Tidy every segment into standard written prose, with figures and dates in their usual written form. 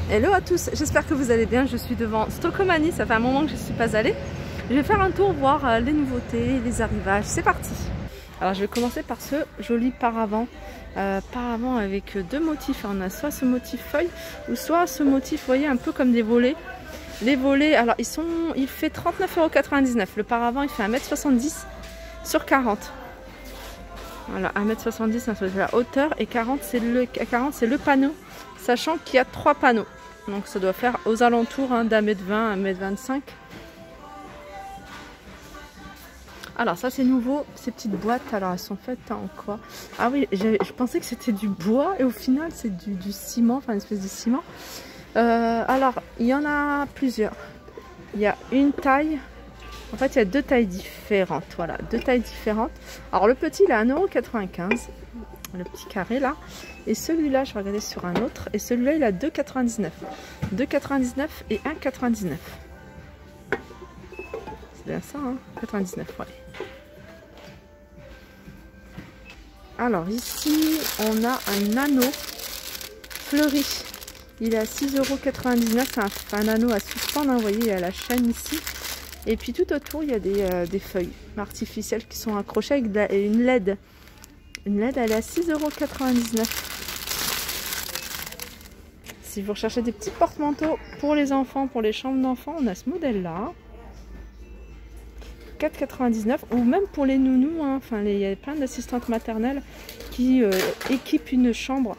Hello à tous, j'espère que vous allez bien. Je suis devant Stocomanie, ça fait un moment que je ne suis pas allée. Je vais faire un tour, voir les nouveautés, les arrivages. C'est parti. Alors je vais commencer par ce joli paravent. Paravent avec deux motifs. On a soit ce motif feuille ou soit ce motif, vous voyez, un peu comme des volets. Les volets, alors il fait 39,99 €. Le paravent, il fait 1,70 m sur 40. Voilà, 1,70 m, c'est la hauteur et 40 c'est le panneau. Sachant qu'il y a 3 panneaux. Donc ça doit faire aux alentours d'1,20 m, 1,25 m. Alors ça c'est nouveau, ces petites boîtes. Alors elles sont faites en quoi? Ah oui, je pensais que c'était du bois et au final c'est du ciment, enfin une espèce de ciment. Alors il y en a plusieurs. Il y a une taille. En fait il y a deux tailles différentes. Voilà, deux tailles différentes. Alors le petit il est à 1,95 €. Le petit carré là. Et celui-là, je vais regarder sur un autre. Et celui-là, il a 2,99 €. 2,99 € et 1,99 €. C'est bien ça, hein? 99, ouais. Alors ici, on a un anneau fleuri. Il est à 6,99 €. C'est un anneau à suspendre, hein, vous voyez, il y a la chaîne ici. Et puis tout autour, il y a des feuilles artificielles qui sont accrochées avec une LED. Une LED, elle est à 6,99 €. Si vous recherchez des petits porte-manteaux pour les enfants, pour les chambres d'enfants, on a ce modèle-là. 4,99 € ou même pour les nounous. Hein. Enfin, il y a plein d'assistantes maternelles qui équipent une chambre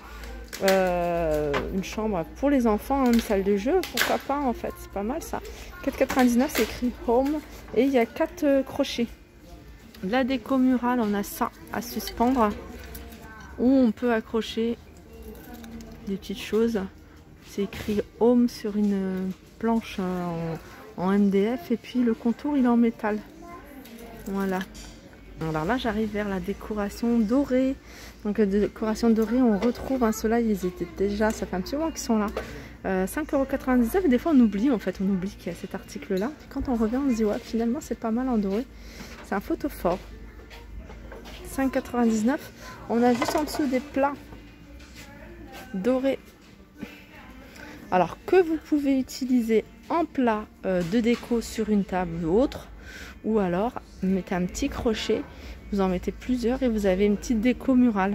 pour les enfants, hein, une salle de jeu. Pourquoi pas en fait, c'est pas mal ça. 4,99 €, c'est écrit Home et il y a 4 crochets. La déco murale, on a ça à suspendre où on peut accrocher des petites choses. C'est écrit Home sur une planche en MDF et puis le contour il est en métal. Voilà. Alors là j'arrive vers la décoration dorée. Donc décoration dorée, on retrouve ceux-là, ils étaient déjà, ça fait un petit moment qu'ils sont là. 5,99 €. Des fois on oublie on oublie qu'il y a cet article là. Puis quand on revient on se dit ouais finalement c'est pas mal en doré. C'est un photophore. 5,99 €. On a juste en dessous des plats dorés. Alors que vous pouvez utiliser en plat de déco sur une table ou autre. Ou alors mettez un petit crochet. Vous en mettez plusieurs et vous avez une petite déco murale.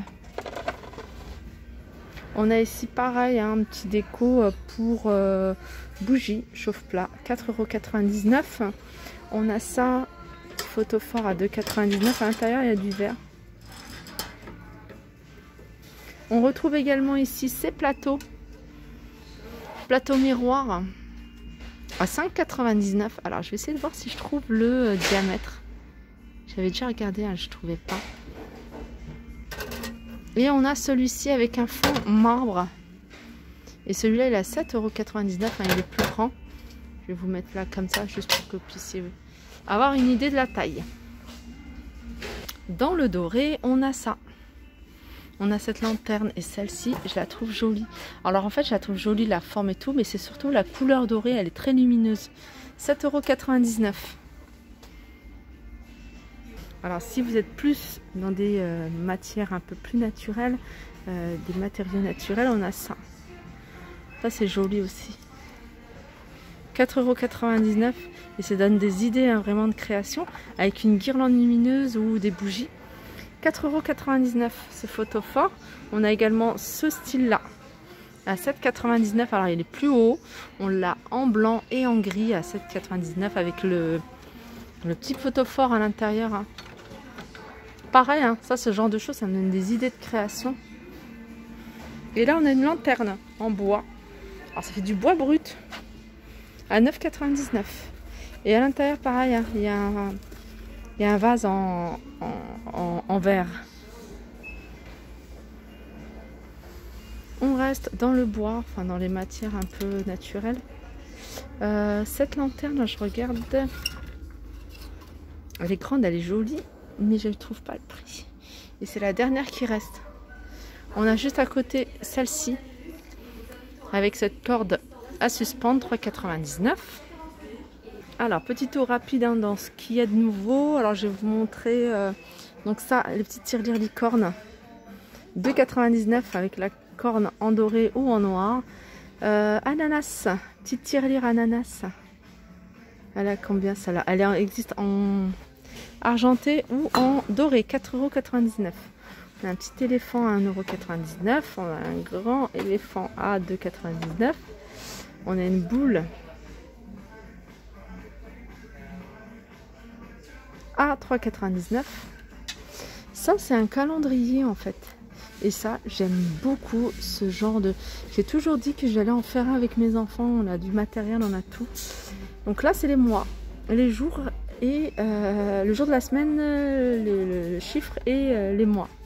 On a ici pareil un petit déco pour bougies chauffe-plat. 4,99 €. On a ça. Photophore à 2,99 €. À l'intérieur, il y a du verre. On retrouve également ici ces plateaux. Plateau miroir à 5,99 €. Alors, je vais essayer de voir si je trouve le diamètre. J'avais déjà regardé, je ne trouvais pas. Et on a celui-ci avec un fond marbre. Et celui-là, il est à 7,99 €. Il est plus grand. Je vais vous mettre là comme ça, juste pour que vous puissiez avoir une idée de la taille. Dans le doré, on a ça. On a cette lanterne et celle-ci, je la trouve jolie. Alors en fait, je la trouve jolie, la forme et tout, mais c'est surtout la couleur dorée, elle est très lumineuse. 7,99 €. Alors si vous êtes plus dans des matières un peu plus naturelles, des matériaux naturels, on a ça. Ça c'est joli aussi. 4,99 € et ça donne des idées vraiment de création avec une guirlande lumineuse ou des bougies. 4,99 € ce photophore. On a également ce style là à 7,99 €. Alors il est plus haut, on l'a en blanc et en gris à 7,99 € avec le petit photophore à l'intérieur. Hein. Pareil, hein, ça ce genre de choses, ça me donne des idées de création. Et là on a une lanterne en bois. Alors ça fait du bois brut à 9,99 €. Et à l'intérieur pareil, hein, il y a un vase en verre. On reste dans le bois, enfin dans les matières un peu naturelles. Cette lanterne, là, je regarde. Elle est grande, elle est jolie, mais je ne trouve pas le prix. Et c'est la dernière qui reste. On a juste à côté celle-ci, avec cette corde à suspendre, 3,99 €. Alors, petit tour rapide dans ce qu'il y a de nouveau. Alors, je vais vous montrer donc ça, les petites tirelires licorne. 2,99 € avec la corne en doré ou en noir. Ananas, petite tirelire ananas. Elle a combien celle-là? Elle existe en argenté ou en doré, 4,99 €. On a un petit éléphant à 1,99 €. On a un grand éléphant à 2,99 €. On a une boule à 3,99 €. Ça, c'est un calendrier en fait. Et ça, j'aime beaucoup ce genre de... J'ai toujours dit que j'allais en faire un avec mes enfants. On a du matériel, on a tout. Donc là, c'est les mois, les jours et le jour de la semaine, le chiffre et les mois.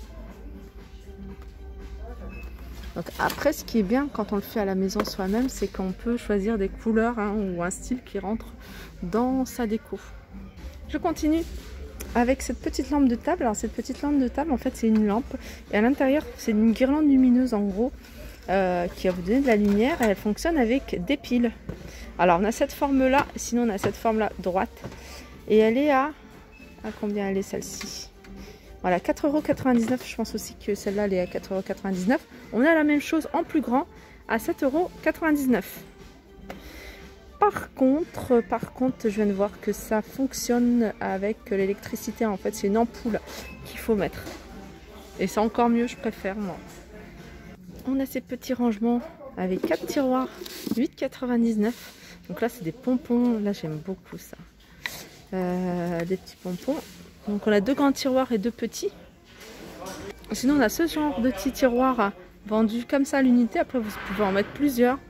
Donc après, ce qui est bien quand on le fait à la maison soi-même, c'est qu'on peut choisir des couleurs ou un style qui rentre dans sa déco. Je continue avec cette petite lampe de table. Alors cette petite lampe de table, en fait, c'est une lampe et à l'intérieur, c'est une guirlande lumineuse en gros qui va vous donner de la lumière et elle fonctionne avec des piles. Alors on a cette forme là, sinon on a cette forme là droite et elle est à combien elle est celle-ci? Voilà, 4,99 €. Je pense aussi que celle-là elle est à 4,99 €. On a la même chose en plus grand à 7,99 €. Par contre, je viens de voir que ça fonctionne avec l'électricité. En fait, c'est une ampoule qu'il faut mettre. Et c'est encore mieux, je préfère moi. On a ces petits rangements avec 4 tiroirs, 8,99 €. Donc là, c'est des pompons. Là, j'aime beaucoup ça. Des petits pompons. Donc on a 2 grands tiroirs et 2 petits. Sinon, on a ce genre de petits tiroirs vendus comme ça à l'unité. Après, vous pouvez en mettre plusieurs.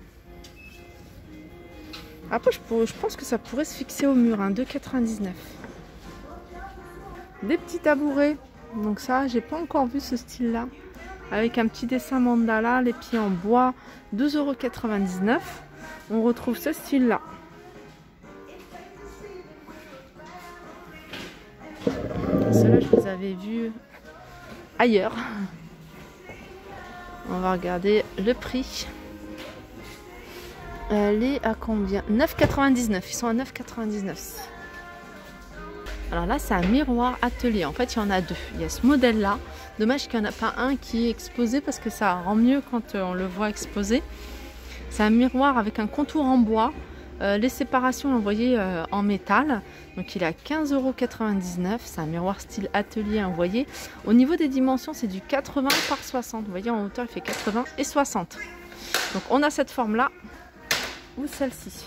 Après, je pense que ça pourrait se fixer au mur, 2,99 €. Des petits tabourets. Donc ça, j'ai pas encore vu ce style-là. Avec un petit dessin mandala, les pieds en bois, 12,99 €. On retrouve ce style-là. Ceux-là, je les avais vus ailleurs. On va regarder le prix. Elle est à combien? 9,99 €. Ils sont à 9,99 €. Alors là, c'est un miroir atelier. En fait, il y en a 2. Il y a ce modèle-là. Dommage qu'il n'y en a pas un qui est exposé parce que ça rend mieux quand on le voit exposé. C'est un miroir avec un contour en bois. Les séparations, vous voyez, en métal. Donc il est à 15,99 €. C'est un miroir style atelier, vous voyez. Au niveau des dimensions, c'est du 80 par 60. Vous voyez, en hauteur, il fait 80 et 60. Donc on a cette forme-là ou celle-ci.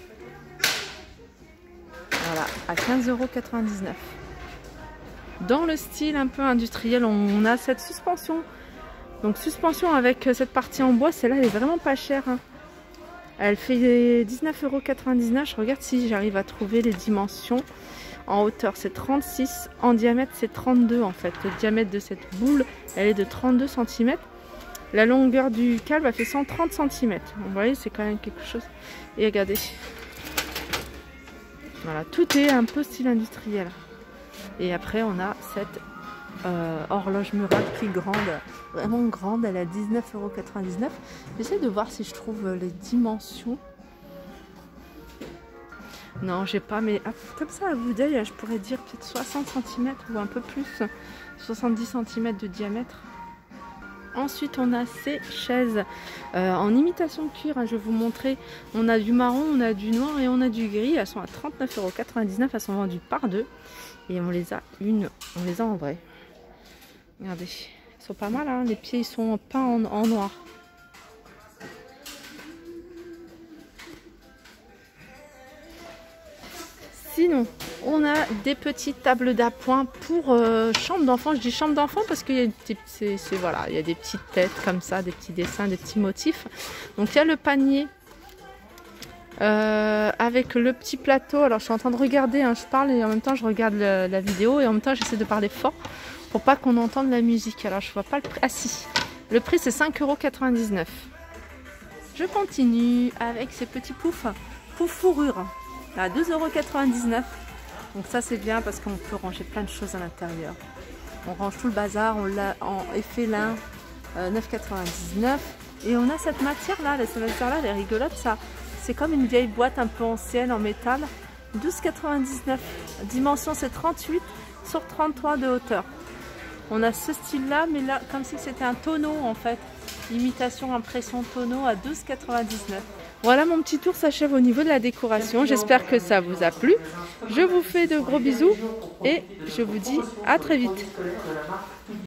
Voilà, à 15,99 €. Dans le style un peu industriel, on a cette suspension. Donc suspension avec cette partie en bois, celle-là elle est vraiment pas chère. Elle fait 19,99 €. Je regarde si j'arrive à trouver les dimensions. En hauteur c'est 36, en diamètre c'est 32 en fait. Le diamètre de cette boule, elle est de 32 cm. La longueur du câble a fait 130 cm. Vous voyez, c'est quand même quelque chose. Et regardez. Voilà, tout est un peu style industriel. Et après, on a cette horloge murale qui est grande, vraiment grande. Elle est à 19,99 €. J'essaie de voir si je trouve les dimensions. Non, j'ai pas, mais comme ça, à vue d'œil, je pourrais dire peut-être 60 cm ou un peu plus. 70 cm de diamètre. Ensuite, on a ces chaises en imitation cuir. Je vais vous montrer. On a du marron, on a du noir et on a du gris. Elles sont à 39,99 €. Elles sont vendues par 2. Et on les a en vrai. Regardez. Elles sont pas mal. Hein. Les pieds, ils sont peints en noir. Sinon, on a des petites tables d'appoint pour chambre d'enfant. Je dis chambre d'enfant parce qu'il y a voilà, il y a des petites têtes comme ça, des petits dessins, des petits motifs. Donc il y a le panier avec le petit plateau. Alors je suis en train de regarder, je parle et en même temps je regarde la vidéo et en même temps j'essaie de parler fort pour pas qu'on entende la musique. Alors je vois pas le prix. Ah si, le prix c'est 5,99 €. Je continue avec ces petits poufs fourrure. À 2,99 €. Donc ça c'est bien parce qu'on peut ranger plein de choses à l'intérieur. On range tout le bazar, on l'a en effet lin, 9,99 €. Et on a cette matière là, cette matière là elle est rigolote ça. C'est comme une vieille boîte un peu ancienne en métal. 12,99 €. Dimension c'est 38 sur 33 de hauteur. On a ce style là, mais là comme si c'était un tonneau en fait. Imitation impression tonneau à 12,99 €. Voilà, mon petit tour s'achève au niveau de la décoration. J'espère que ça vous a plu. Je vous fais de gros bisous et je vous dis à très vite.